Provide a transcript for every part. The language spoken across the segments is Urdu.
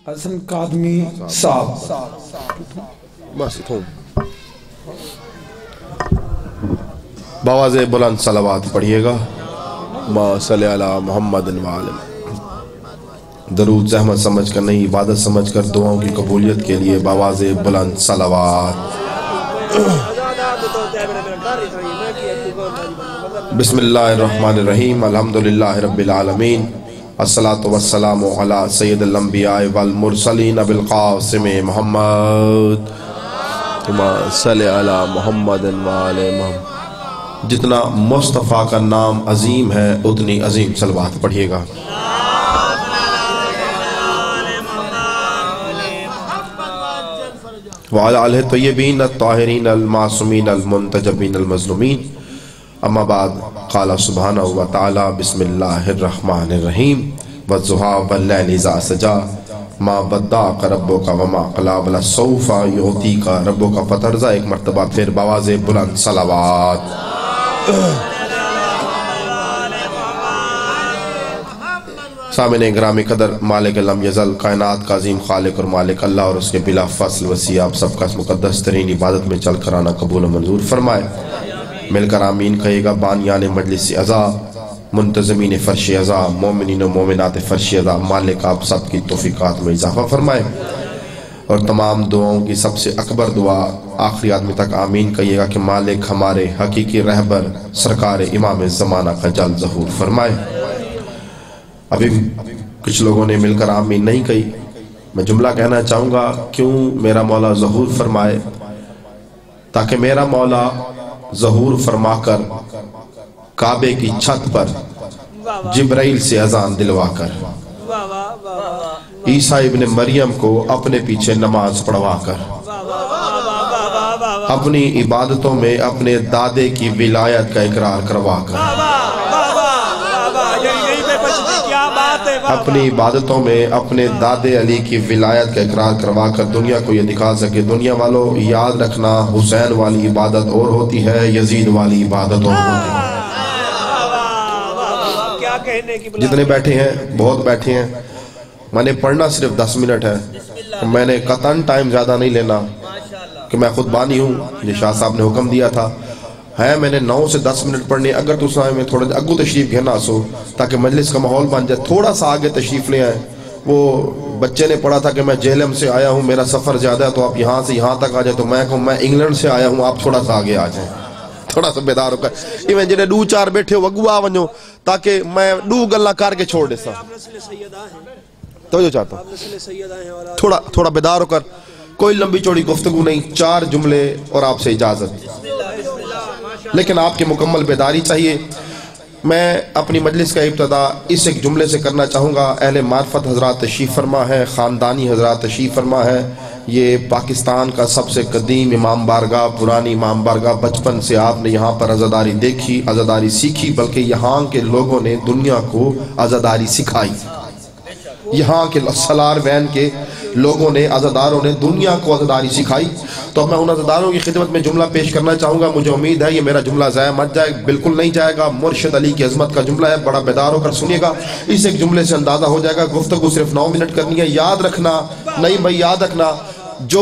حسن قادمی صاحب بس اتھوں بآواز بلند صلوات پڑھیے گا ما صلی علی محمد وآلہ درود زحمت سمجھ کر نہیں عبادت سمجھ کر دعاؤں کی قبولیت کے لیے بآواز بلند صلوات بسم اللہ الرحمن الرحیم الحمدللہ رب العالمین الصلاة والسلام علی سید الانبیاء والمرسلین بالقاسم محمد صلی علی محمد وآلہ محمد جتنا مصطفیٰ کا نام عظیم ہے اتنی عظیم صلوات پڑھیے گا وعلی آلہ طیبین الطاہرین المعصومین المنتجبین المظلومین اما بعد قال سبحانہ وتعالی بسم اللہ الرحمن الرحیم والضحیٰ واللیل اذا سجا ما ودعک ربک وما قلی ولسوف یعطیک ربک فترضی ایک مرتبہ پھر بآواز بلند صلوات سامعین گرامی قدر مالک لم یزل کائنات کا عظیم خالق اور مالک اللہ اور اس کے بلا فصل وسیع آپ سب کا اس مقدس ترین عبادت میں چل کر آنا قبول و منظور فرمائے مل کر آمین کہے گا بانیان مجلس عزا منتظمین فرش عزا مومنین و مومنات فرش عزا مالک آپ سب کی توفیقات میں اضافہ فرمائے اور تمام دعاؤں کی سب سے اکبر دعا آخری آدمی تک آمین کہیے گا کہ مالک ہمارے حقیقی رہبر سرکار امام زمانہ کا جلد ظہور فرمائے ابھی کچھ لوگوں نے مل کر آمین نہیں کہی میں جملہ کہنا چاہوں گا کیوں میرا مولا ظہور فرمائے تاکہ میرا مولا ظہور فرما کر کعبے کی چھت پر جبرائیل سے اذان دلوا کر عیسیٰ ابن مریم کو اپنے پیچھے نماز پڑھوا کر اپنی عبادتوں میں اپنے دادے کی ولایت کا اقرار کروا کر اپنی عبادتوں میں اپنے دادے علی کی ولایت کا اقرار کروا کر دنیا کو یہ دکھا سکے دنیا والوں یاد رکھنا حسین والی عبادت اور ہوتی ہے یزید والی عبادت اور ہوتی ہے جتنے بیٹھے ہیں بہت بیٹھے ہیں میں نے پڑھنا صرف 10 منٹ ہے میں نے قطعاً ٹائم زیادہ نہیں لینا کہ میں خود بانی ہوں یہ شاہ صاحب نے حکم دیا تھا ہے میں نے 9 سے 10 منٹ پڑھنے اگر تو سائے میں تھوڑا اگو تشریف گھرنا سو تاکہ مجلس کا ماحول بن جائے تھوڑا سا آگے تشریف لے آئیں وہ بچے نے پڑھا تھا کہ میں جیلم سے آیا ہوں میرا سفر زیادہ ہے تو آپ یہاں سے یہاں تک آ جائیں تو میں کہوں میں انگلینڈ سے آیا ہوں آپ تھوڑا سا آگے آ جائیں تھوڑا سا بیدار ہو کر ایویں جنہیں 2-4 بیٹھے ہو اگو آ ونجو تاکہ میں 2 گلہ کار کے چھوڑ دیسا تو جو چاہتا ہوں تھوڑا بیدار ہو کر کوئی لمبی چوڑی گفتگو نہیں 4 جملے اور آپ سے اجازت لیکن آپ کی مکمل بیداری چاہیے میں اپنی مجلس کا ابتدا اس ایک جملے سے کرنا چاہوں گا اہل معرفت حضرات تشریف فرما ہے خاندانی حضرات تشریف فرما ہے یہ پاکستان کا سب سے قدیم امام بارگاہ پرانی امام بارگاہ بچپن سے آپ نے یہاں پر عزاداری دیکھی عزاداری سیکھی بلکہ یہاں کے لوگوں نے دنیا کو عزاداری سکھائی یہاں کے سالار وین کے لوگوں نے عزاداروں نے دنیا کو عزاداری سکھائی تو میں ان عزاداروں کی خدمت میں جملہ پیش کرنا چاہوں گا مجھے امید ہے یہ میرا جملہ ضائع مت جائے بالکل نہیں جائے گا مرشد علی کی عظمت کا جملہ ہے بڑا بیدار ہو کر سنیے گا اس ایک جملے سے اندازہ ہو جائے گا گفتگو صرف 9 منٹ کرنی ہے یاد رکھنا نہیں بھائی یاد رکھنا جو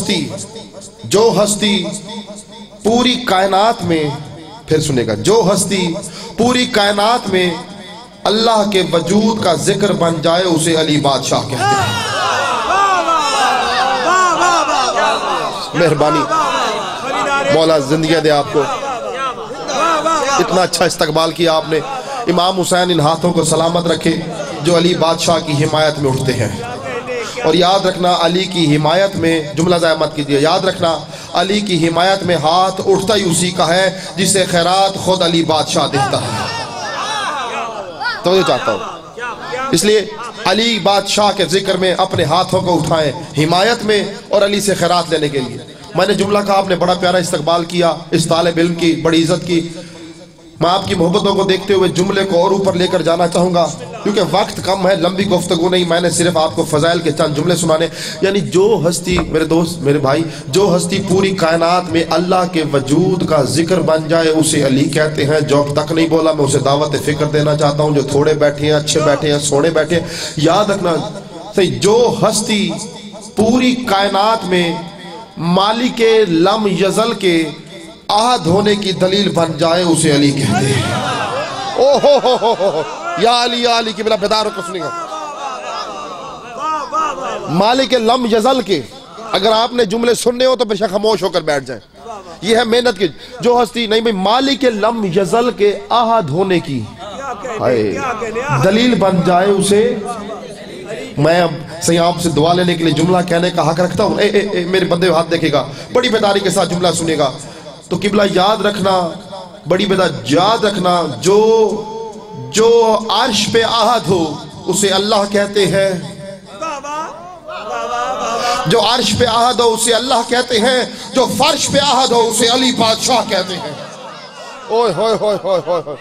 ہستی پوری کائنات میں پھر سنے گا جو ہستی پوری کائنات میں اللہ کے وجود کا ذکر بن جائے اسے علی بادشاہ کہتے ہیں مہربانی مولا زندگی دے آپ کو اتنا اچھا استقبال کیا آپ نے امام حسین ان ہاتھوں کو سلامت رکھے جو علی بادشاہ کی حمایت میں اٹھتے ہیں اور یاد رکھنا علی کی حمایت میں جملہ ضائع مت کیجیے یاد رکھنا علی کی حمایت میں ہاتھ اٹھتا ہی اسی کا ہے جسے خیرات خود علی بادشاہ دیتا ہے توجہ چاہتا ہوں اس لیے علی بادشاہ کے ذکر میں اپنے ہاتھوں کو اٹھائیں حمایت میں اور علی سے خیرات لینے کے لیے میں نے جملہ کہا آپ نے بڑا پیارا استقبال کیا اس طالب علم کی بڑی عزت کی میں آپ کی محبتوں کو دیکھتے ہوئے جملے کو اور اوپر لے کر جانا چاہوں گا کیونکہ وقت کم ہے لمبی گفتگو نہیں میں نے صرف آپ کو فضائل کے چند جملے سنانے یعنی جو ہستی میرے دوست میرے بھائی جو ہستی پوری کائنات میں اللہ کے وجود کا ذکر بن جائے اسے علی کہتے ہیں جو اب تک نہیں بولا میں اسے دعوت فکر دینا چاہتا ہوں جو تھوڑے بیٹھے ہیں اچھے بیٹھے ہیں سونے بیٹھے ہیں یاد رکھنا जो हस्ती पूरी कायनात में मालिक लम यजल के आहद होने की दलील बन जाए उसे अली कहते हैं। ओ हो या अली की बिला बेदार को सुनेगा। मालिक लम यजल के अगर आपने जुमले सुनने हो तो बेशक खामोश होकर बैठ जाए। ये है मेहनत की जो हस्ती नहीं भाई मालिक लम यजल के आहद होने की दलील बन जाए उसे। मैं अब सही आपसे दुआ लेने के लिए जुमला कहने का हक रखता हूँ। मेरे बंदे हाथ देखेगा, बड़ी बेदारी के साथ जुमला सुनेगा। तो किबला याद रखना, बड़ी बेदारी याद रखना, जो अर्श पे आहद हो उसे अल्लाह कहते हैं। जो अर्श पे आहद हो उसे अल्लाह कहते हैं। जो फर्श पे आहद हो उसे अली बादशाह कहते हैं। ओए होए होए होए होए।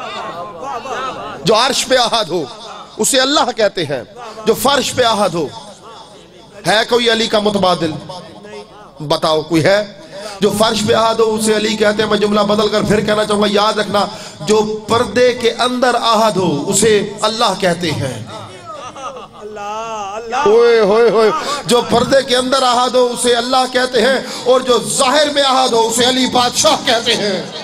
जो अर्श पे आहद हो उसे अल्लाह कहते हैं। जो फर्श पे आहद हो, है कोई अली का मुतबादिल? बताओ कोई है? जो फर्श पे आहद हो उसे अली कहते हैं। मैं जुमला बदल कर फिर कहना चाहूंगा, याद रखना, जो पर्दे के अंदर आहद हो उसे अल्लाह कहते हैं। ओए होए होए। जो पर्दे के अंदर आहद हो उसे अल्लाह कहते हैं और जो जाहिर में आहद हो उसे अली बादशाह कहते हैं।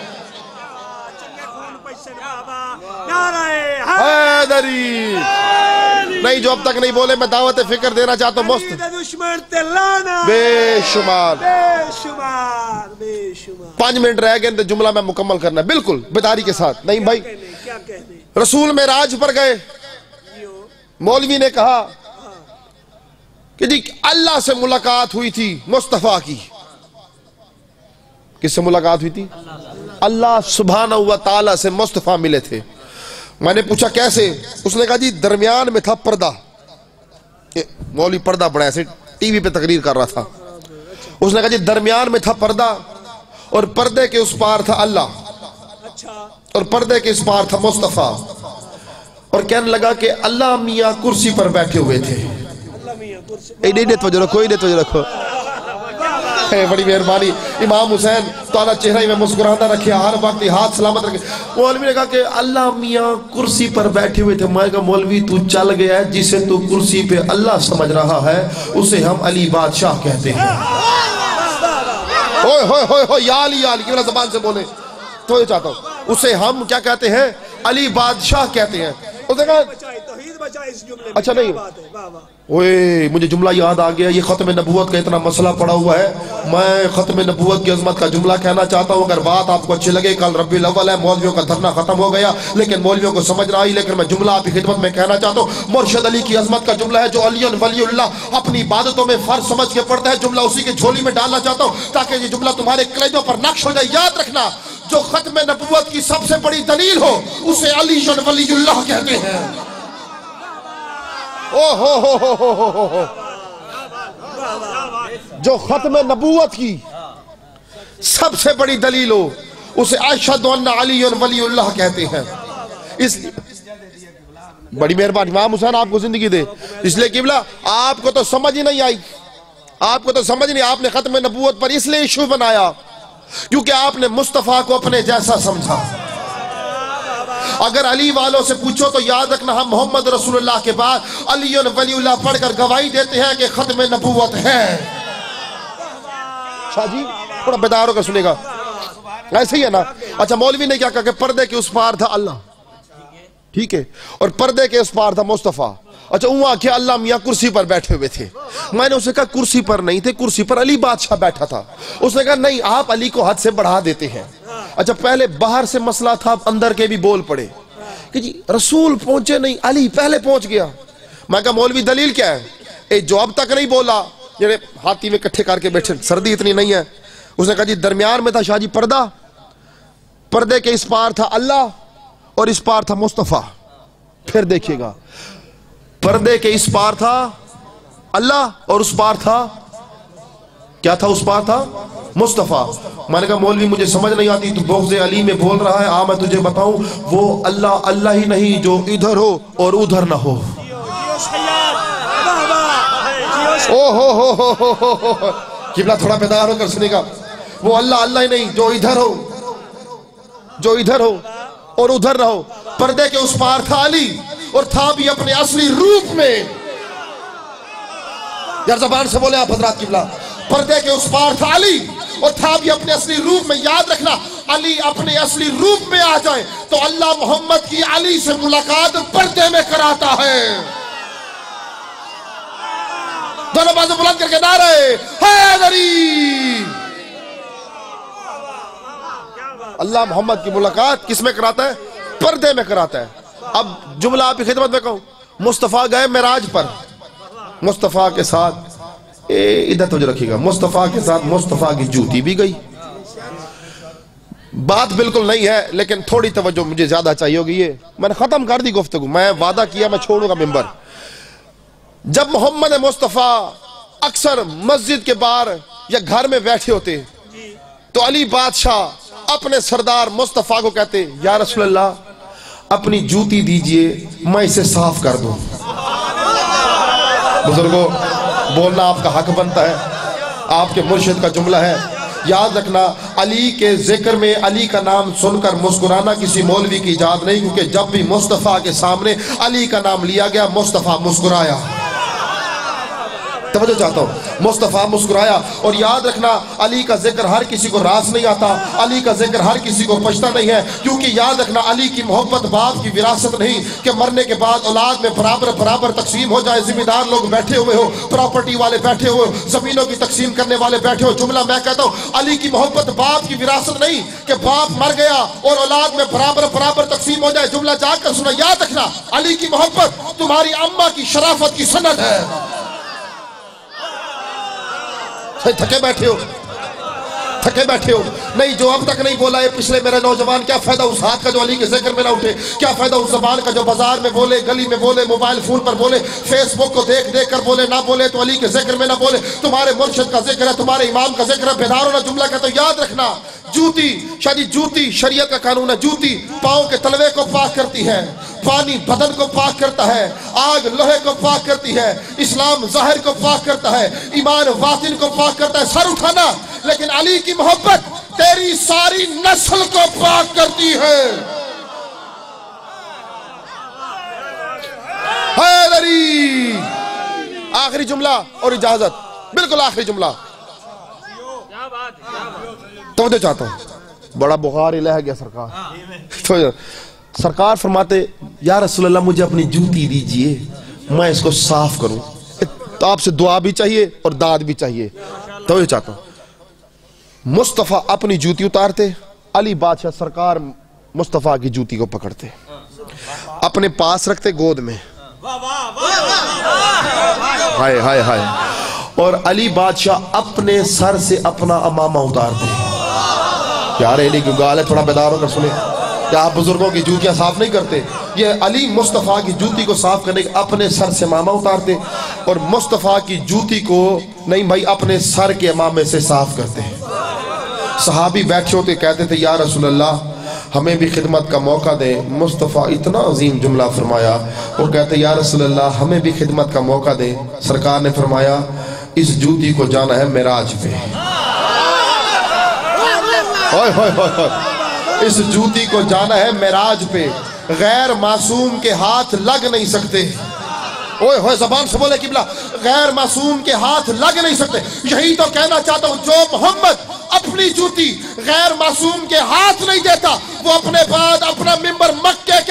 नहीं, जो अब तक नहीं बोले मैं दावत फिक्र देना चाहता हूँ। मस्त बेशुमार 5 मिनट रह गए तो जुमला मैं मुकम्मल करना है बिल्कुल बेदारी के साथ। नहीं भाई, रसूल मेराज पर गए, मौलवी ने कहा कि जी अल्लाह से मुलाकात हुई थी मुस्तफा की। किससे मुलाकात हुई थी? अल्लाह सुब्हानहू व तआला से मुस्तफा मिले थे। मैंने पूछा कैसे? उसने कहा जी दरमियान में था पर्दा। मौलवी पर्दा बड़ा ऐसे टीवी पे तकरीर कर रहा था। उसने कहा जी दरमियान में था पर्दा और पर्दे के उस पार था अल्लाह और पर्दे के इस पार था मुस्तफा। और कहने लगा कि अल्लाह मियाँ कुर्सी पर बैठे हुए थे। कोई नहीं रखो। बड़ी मेहरबानी। इमाम हुसैन ताला चेहरा ही में मुस्कुराता रखे, हर वक्त हाथ सलामत रखे। मौलवी ने कहा कि अल्लाह मियाँ कुर्सी पर बैठे हुए थे। मैं कहा मौलवी तू चल गया है, जिसे तू कुर्सी पे अल्लाह समझ रहा है उसे हम अली बादशाह कहते हैं। ओए होए होए होए, या अली की ज़बान से बोले तो ये चाहता हूँ, उसे हम क्या कहते हैं? अली बादशाह कहते हैं। उसने कहा अच्छा नहीं, ओए मुझे जुमला याद आ गया। ये खत्म नबूवत का इतना मसला पड़ा हुआ है, मैं खत्म नबूवत की अजमत का जुमला कहना चाहता हूँ। अगर बात आपको अच्छी लगे, कल रब्बीउल अव्वल है, मौलवियों का धरना खत्म हो गया लेकिन मौलवियों को समझ ना आई, लेकिन मैं जुमला आपकी खिदमत में कहना चाहता हूँ। मुर्शिद अली की अजमत का जुमला है जो अली वलीउल्लाह अपनी इबादतों में फर्ज समझ के पढ़ता है। जुमला उसी की झोली में डालना चाहता हूँ ताकि ये जुमला तुम्हारे कलेजों पर नक्श हो जाए। याद रखना, जो खत्म नबूवत की सबसे बड़ी दलील हो उसे अली वलीउल्लाह कहते हैं। ओ हो। जो खत्म नबूवत की सबसे बड़ी दलील हो उसे अशहदु अन्ना अली वलीउल्लाह कहते हैं। इसलिए बड़ी मेहरबानी, इमाम हुसैन आपको जिंदगी दे। इसलिए किबला आपको तो समझ ही नहीं आई, आपको तो समझ नहीं। आपने खत्म नबूवत पर इसलिए इशू बनाया क्योंकि आपने मुस्तफा को अपने जैसा समझा। अगर अली वालों से पूछो तो याद रखना, हम मोहम्मद रसूलुल्लाह के बाद अली वलीउल्लाह पढ़कर गवाही देते हैं कि खत्म नबूवत है। शाह जी थोड़ा बेदार होकर सुनेगा, ऐसे ही है ना। अच्छा, मौलवी ने क्या कहा कि पर्दे के उस पार था अल्लाह, ठीक है, और पर्दे के उस पार था मुस्तफा। अच्छा, वहां क्या अल्लाह मियाँ कुर्सी पर बैठे हुए थे। मैंने उसे कहा कुर्सी पर नहीं थे, कुर्सी पर अली बादशाह बैठा था। उसने कहा नहीं, आप अली को हद से बढ़ा देते हैं। अच्छा, पहले बाहर से मसला था, अंदर के भी बोल पड़े कि जी रसूल पहुंचे नहीं, अली पहले पहुंच गया। मैं कहा मौलवी दलील क्या है? जो अब तक नहीं बोला, जेड़े हाथी में इकट्ठे करके बैठे, सर्दी इतनी नहीं है। उसने कहा जी दरमियान में था शाहजी पर्दा, पर्दे के इस पार था अल्लाह और इस पार था मुस्तफा। फिर देखिएगा, पर्दे के इस पार था अल्लाह और उस पार था क्या था? उस पार था मुस्तफा। मैंने कहा मौलवी मुझे समझ नहीं आती, तू बोग़्ज़े अली में बोल रहा है। आ मैं तुझे बताऊं, वो अल्लाह अल्लाह ही नहीं जो इधर हो और उधर ना हो। ओ हो किबला थोड़ा बेदार होकर सुनेगा। वो अल्लाह अल्लाह ही नहीं जो इधर हो और उधर ना हो। पर्दे के उस पार था अली और था भी अपने असली रूप में। یار زبان سے بولے آپ حضرات قبلہ، پردے کے اس پار تھا علی، اور تھا بھی اپنے اصلی روپ میں. یاد رکھنا علی اپنے اصلی روپ میں آ جائے تو اللہ محمد کی علی سے ملاقات پردے میں کراتا ہے. دونوں بازو بلند کر کے نعرے حیدری. اللہ محمد کی ملاقات کس میں کراتا ہے؟ پردے میں کراتا ہے. اب جملہ آپ کی خدمت میں کہوں، مصطفیٰ گئے معراج پر، مصطفیٰ کے ساتھ ادھر توجہ رکھیے گا، مصطفیٰ کے ساتھ مصطفیٰ کی جوتی بھی گئی. بات بالکل نہیں ہے لیکن تھوڑی توجہ مجھے زیادہ چاہیے ہوگی. یہ میں نے ختم کر دی گفتگو، میں وعدہ کیا میں چھوڑوں گا ممبر. جب محمد مصطفیٰ اکثر مسجد کے باہر یا گھر میں بیٹھے ہوتے تو علی بادشاہ اپنے سردار مصطفیٰ کو کہتے یا رسول اللہ اپنی جوتی دیجئے میں اسے صاف کر دوں. بزرگوں بولنا آپ کا حق بنتا ہے، آپ کے مرشد کا جملہ ہے. یاد رکھنا علی کے ذکر میں علی کا نام سن کر مسکرانا کسی مولوی کی ایجاد نہیں، کیونکہ جب بھی مصطفیٰ کے سامنے علی کا نام لیا گیا مصطفیٰ مسکرایا. توجہ چاہتا ہوں، مصطفیٰ مسکرایا. اور یاد رکھنا علی کا ذکر ہر کسی کو راس نہیں آتا، علی کا ذکر ہر کسی کو پچھتا نہیں ہے، کیونکہ یاد رکھنا علی کی محبت باپ کی وراثت نہیں کہ مرنے کے بعد اولاد میں برابر تقسیم ہو جائے. ذمہ دار لوگ بیٹھے ہوئے ہو، پراپرٹی والے بیٹھے ہوئے، زمینوں کی تقسیم کرنے والے بیٹھے ہو. جملہ میں کہتا ہوں علی کی محبت باپ کی وراثت نہیں کہ باپ مر گیا اور اولاد میں برابر تقسیم ہو جائے. جملہ جا کر سنا، یاد رکھنا علی کی محبت تمہاری اماں کی شرافت کی سند ہے. تھکے بیٹھے ہو نہیں، جو اب تک نہیں بولا ہے پچھلے میرے نوجوان، کیا فائدہ اس ہاتھ کا جو علی کے ذکر میں نہ اٹھے؟ کیا فائدہ اس زبان کا جو بازار میں بولے، گلی میں بولے، موبائل فون پر بولے، فیس بک کو دیکھ کر بولے؟ نہ بولے تو علی کے ذکر میں نہ بولے. تمہارے مرشد کا ذکر ہے، تمہارے امام کا ذکر ہے. بیدار ہونا. جملہ کہتا ہوں یاد رکھنا جوتی شریعت کا قانون ہے. جوتی پاؤں کے تلوے کو پاک کرتی ہے، پانی بدن کو پاک کرتا ہے، آگ لوہے کو پاک کرتی ہے، اسلام ظاہر کو پاک کرتا ہے، ایمان باطن کو پاک کرتا ہے. سر اٹھانا، لیکن علی کی محبت تیری ساری نسل کو پاک کرتی ہے. حیدری. آخری جملہ اور اجازت، بالکل آخری جملہ. توجہ چاہتا ہوں، بڑا بخار ہی لہ گیا سرکار. سرکار فرماتے یا رسول اللہ مجھے اپنی جوتی دیجئے میں اس کو صاف کروں. تو آپ سے دعا بھی چاہیے اور داد بھی چاہیے. توجہ چاہتا ہوں، مصطفیٰ اپنی جوتی اتارتے، علی بادشاہ سرکار مصطفیٰ کی جوتی کو پکڑتے، اپنے پاس رکھتے گود میں، ہائے ہائے ہائے، اور علی بادشاہ اپنے سر سے اپنا امامہ اتارتے. یار علی کی گال ہے، تھوڑا بیدار ہو کر سنیں. کیا آپ بزرگوں کی جوتیاں صاف نہیں کرتے؟ یہ علی مصطفیٰ کی جوتی کو صاف کرنے کے اپنے سر سے امامہ اتارتے اور مصطفیٰ کی جوتی کو نہیں بھائی اپنے سر کے امامے سے صاف کرتے. صحابی بیٹھے ہوتے کہتے تھے یا رسول اللہ ہمیں بھی خدمت کا موقع دیں. مصطفیٰ اتنا عظیم جملہ فرمایا، وہ کہتے یا رسول اللہ ہمیں بھی خدمت کا موقع دیں. سرکار نے فرمایا اس جوتی کو جانا ہے معراج پہ. اس جوتی کو جانا ہے معراج پہ. غیر معصوم کے ہاتھ لگ نہیں سکتے. اوئے ہوئے زبان سے بولے قبلہ، غیر معصوم کے ہاتھ لگ نہیں سکتے. یہی تو کہنا چاہتا ہوں، جو محمد اپنی جوتی غیر معصوم کے ہاتھ نہیں دیتا وہ اپنے بعد اپنا ممبر مکے